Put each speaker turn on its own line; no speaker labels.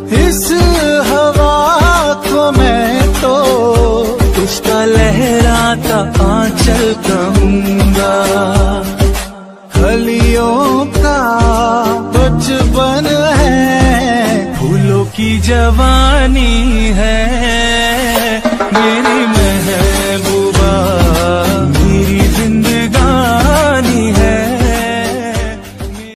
इस हवा को मैं तो उसका लहराता आंचल कहूंगा। कलियों का बचपन है, फूलों की जवानी है, मेरी